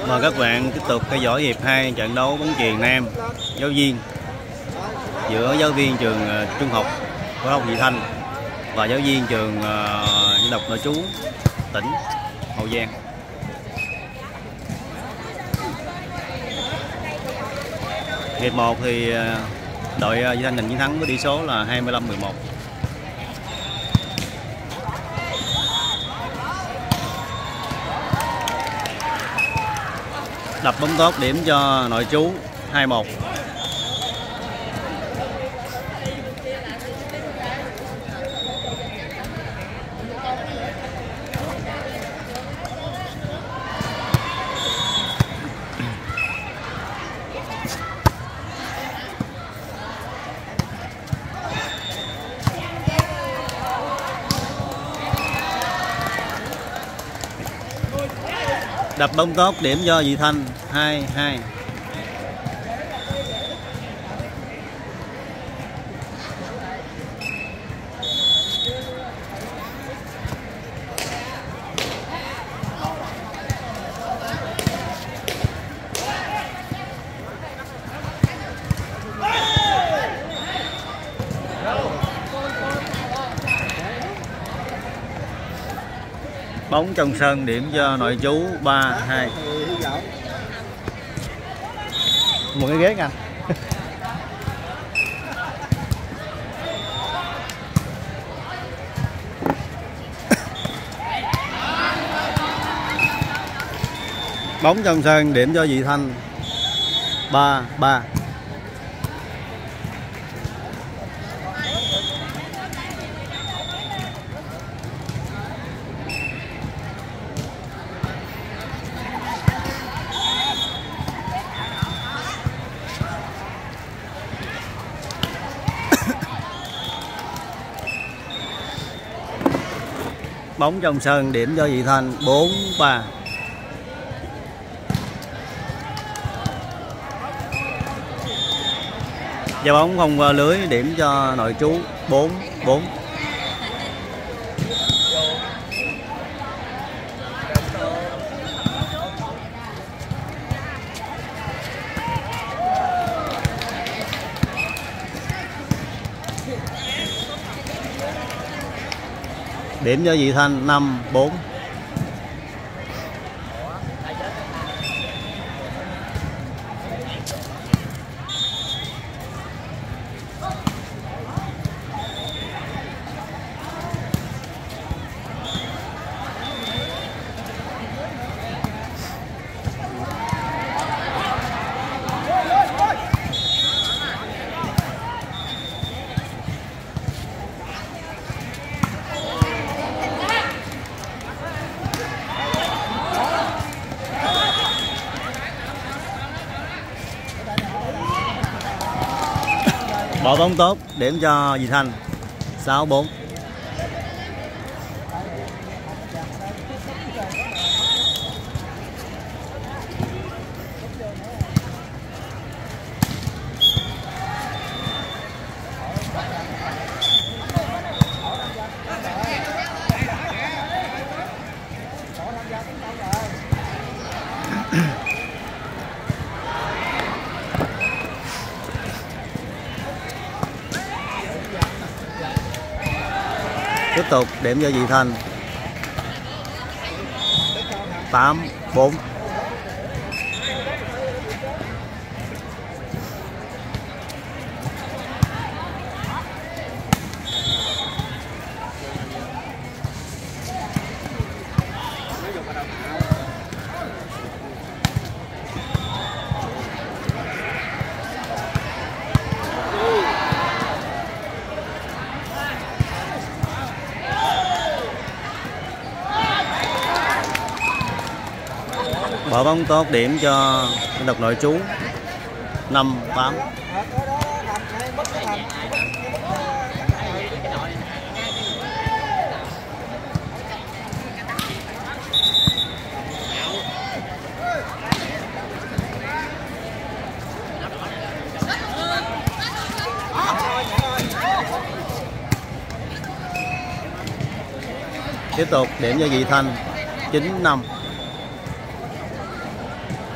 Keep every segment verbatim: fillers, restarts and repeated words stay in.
Mời các bạn tiếp tục theo dõi hiệp hai trận đấu bóng chuyền nam giáo viên giữa giáo viên trường trung học phổ thông Vị Thanh và giáo viên trường dân tộc nội trú tỉnh Hậu Giang. Hiệp một thì đội Vị Thanh giành chiến thắng với tỷ số là hai mươi lăm mười một. Đập bóng tốt điểm cho nội trú hai một. Đập bóng tốt điểm cho Vị Thanh hai hai. Bóng trong sân điểm cho nội trú ba hai. Một cái ghế anh. Bóng trong sân điểm cho Vị Thanh ba ba. Bóng trong sân điểm cho Vị Thanh bốn ba. Và bóng không qua lưới điểm cho nội trú bốn bốn. Điểm cho Vị Thanh năm bốn. Bỏ bóng tốt điểm cho Vị Thanh sáu bốn. Tiếp tục điểm cho Vị Thanh tám bốn. Bỏ bóng tốt điểm cho dân tộc nội trú năm tám. Tiếp tục điểm cho Vị Thanh chín năm.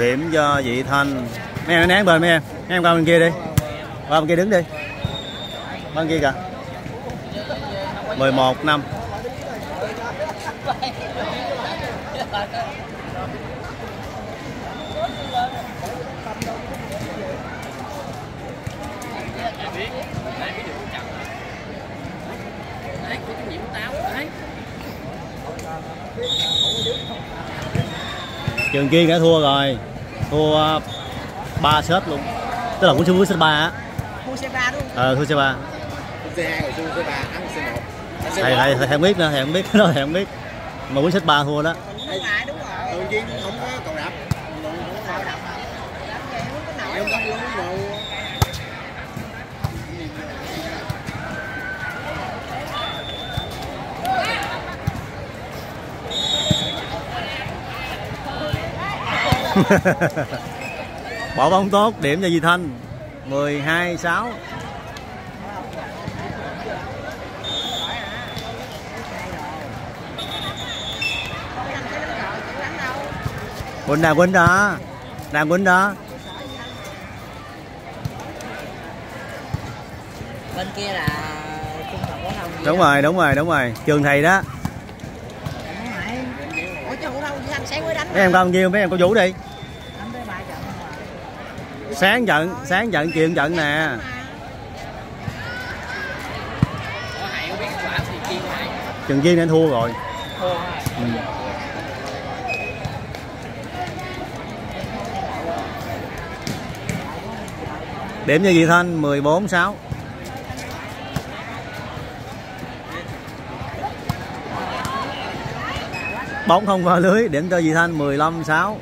điểm cho Vị Thanh. Mấy em nén bên mấy em, mấy em qua bên kia đi, qua bên kia đứng đi, bên kia kìa. mười một năm. Trường Kiên đã thua rồi, thua ba set luôn, tức là cũng chưa set ba á. Thua set ba đúng không? Ờ, thua set ba. set hai rồi thua set ba, ăn set một. Thầy thầy thầy không biết nữa, thầy không biết nó thầy không biết. Mà cũng set ba thua đó. Đúng rồi, đúng rồi. Trường Kiên không có cầu đập. Không có cầu đập. Em không luôn đâu. Bỏ bóng tốt, điểm cho Vị Thanh. mười hai sáu. Quỳnh đà Quỳnh đó, đang Quỳnh đó. Bên kia là trung học phổ thông. Đúng rồi, đúng rồi, đúng rồi, trường thầy đó. Ủa chứ phổ thông Vị Thanh sáng mới đánh. Mấy em có nhiêu, mấy em có Vũ đi. Sáng trận, sáng trận chuyện trận nè. Trường Kiên đã thua rồi. Ừ. Điểm cho Vị Thanh mười bốn sáu. Bóng không vào lưới, điểm cho Vị Thanh mười lăm sáu.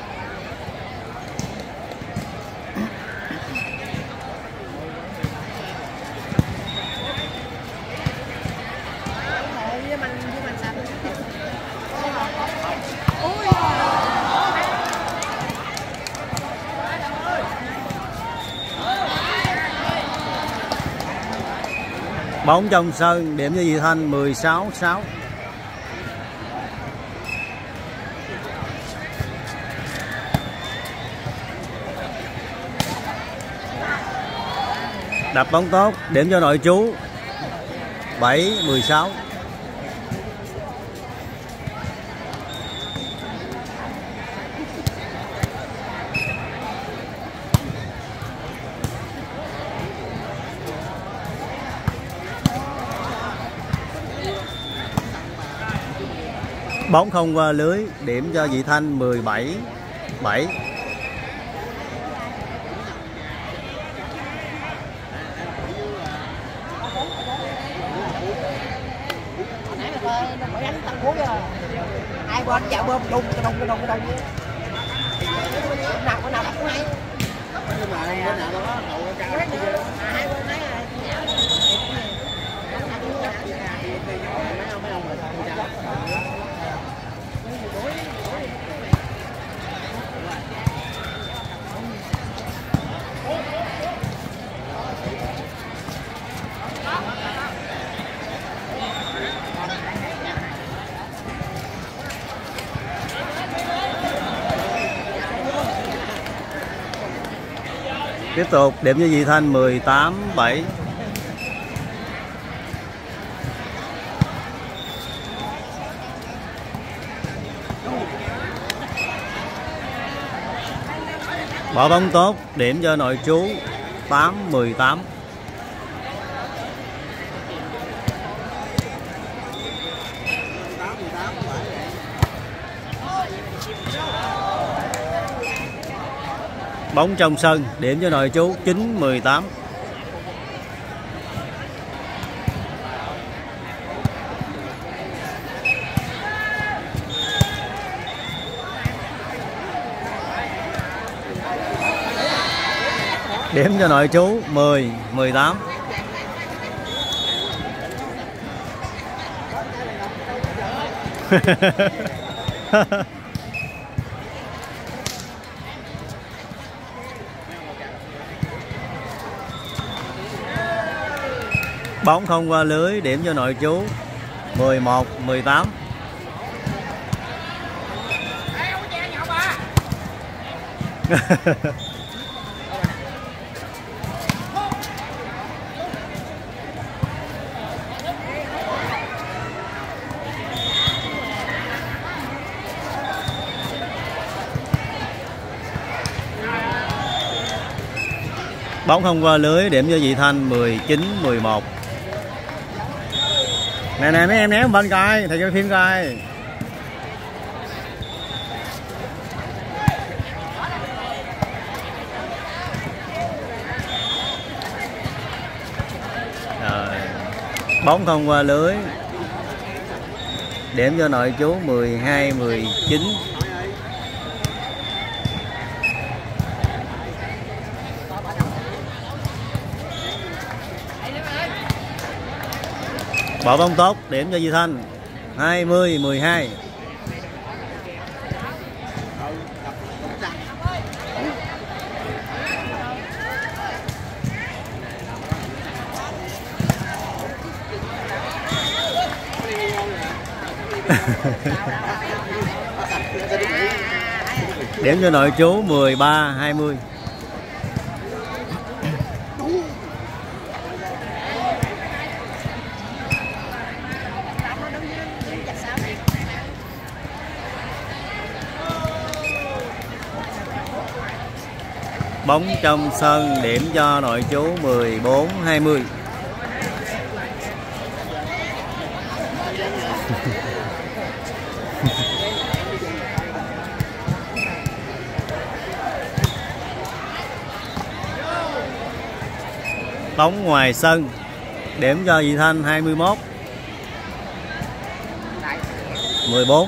Bóng trong sân, điểm cho Vị Thanh mười sáu sáu. Đập bóng tốt, điểm cho nội trú bảy mười sáu. Bóng không qua lưới, điểm cho Vị Thanh mười bảy bảy. Hai bên dạo bơm đùng đùng đùng đùng đùng. Nào có nào đập cũng hay. Nhưng mà bên nào đó hậu cao hai bên thấy là mấy ông rồi Tiếp tục điểm cho Vị Thanh mười tám bảy. Bỏ bóng tốt, điểm cho nội trú tám mười tám. Bóng trong sân, điểm cho nội trú chín mười tám. Điểm cho nội trú mười mười tám. Bóng không qua lưới, điểm cho nội trú mười một mười tám. Bóng không qua lưới, điểm cho Vị Thanh mười chín mười một. Nè nè mấy em né bên coi, thầy cho phim coi. Rồi. Bóng không qua lưới. Điểm cho nội trú mười hai mười chín. Bỏ bóng tốt, điểm cho Vị Thanh hai mươi mười hai. Điểm cho nội trú mười ba hai mươi. Bóng trong sân, điểm cho nội trú mười bốn hai mươi. Bóng ngoài sân, điểm cho Vị Thanh hai mươi mốt mười bốn.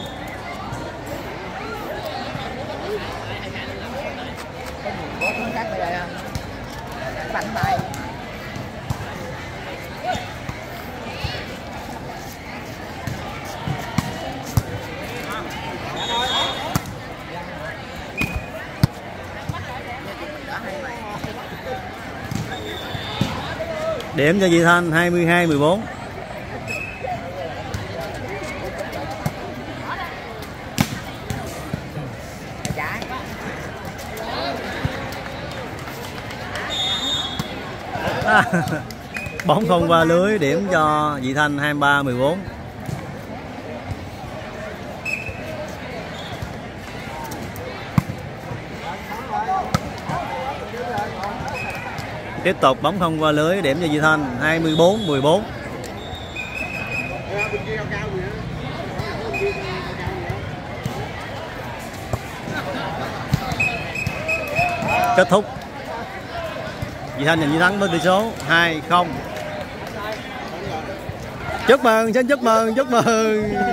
Điểm cho Vị Thanh hai mươi hai mười bốn. À, bóng không qua lưới, điểm cho Vị Thanh hai mươi ba mười bốn. Tiếp tục bóng không qua lưới, điểm cho Vị Thanh hai mươi bốn mười bốn. Kết thúc. Vị Thanh giành chiến thắng với tỷ số hai không. Chúc mừng, xin chúc mừng, chúc mừng.